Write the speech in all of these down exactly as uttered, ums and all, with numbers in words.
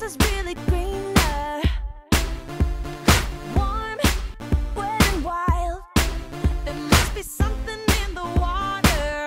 grass is really greener. Warm, wet and wild. There must be something in the water.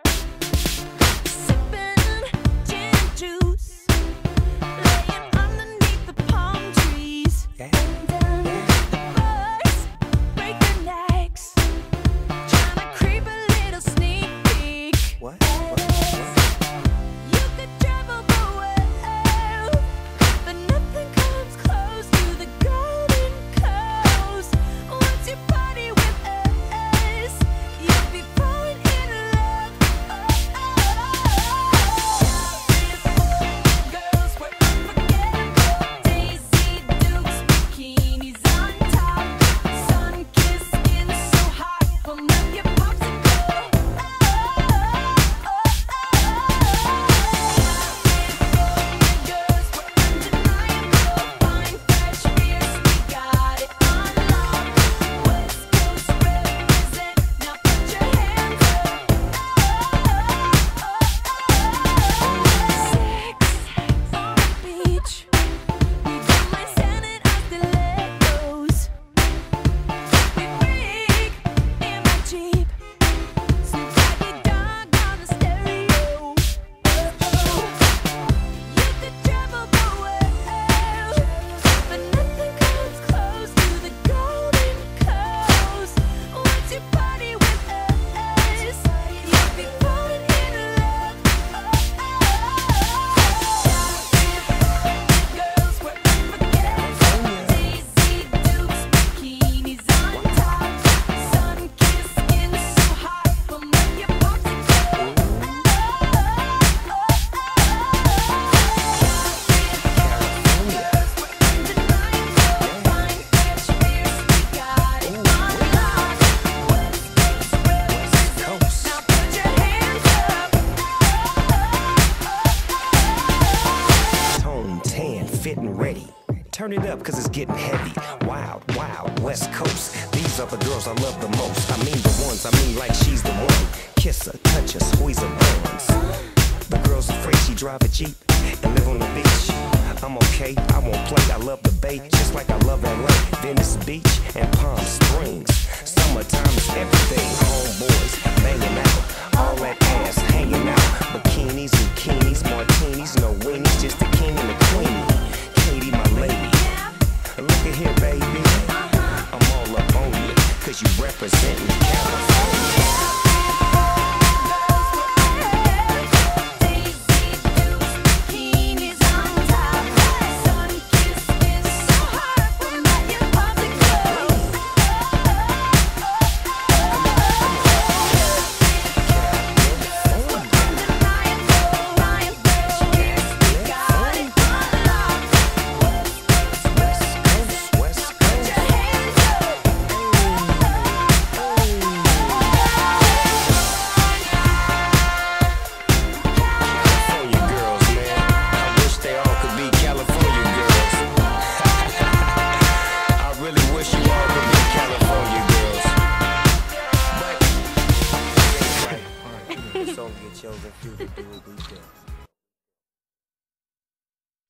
Sipping gin and juice, laying underneath the palm trees. Yeah. And the birds break their necks, trying to creep a little sneak peek. What? What? You could travel the world, but nothing comes close to the Golden Coast. Once you party with us, you'll be falling in love. Girls were unforgettable. Daisy Dukes, bikinis on top, sun-kissed skin so hot, will melt your popsicle. Girls were undeniable. Fine, fresh, fierce, we got it on lock. West Coast represent. Now put your hands up. Sex on the beach. We do my Senate as stilettos. We freak in my Jeep. Snoop Doggy Dogg on the stereo. You could travel the world, but nothing comes close to the Golden Coast. Once you party with us, you'll be falling in love. Girls were unforgettable. Daisy Dukes, bikinis on top, sun-kissed skin so hot, will melt your popsicle. Tone tan, fit and ready. Turn it up, cause it's getting heavy. Wild, wild, West Coast. These are the girls I love the most. I mean the ones, I mean like she's the one. Kiss her, touch her, squeeze her bones. The girl's afraid she drive a Jeep and live on the beach. I'm okay, I won't play, I love the bay, just like I love L A, Venice Beach, and Palm Springs. Summertime is everything, homeboys banging out, all that ass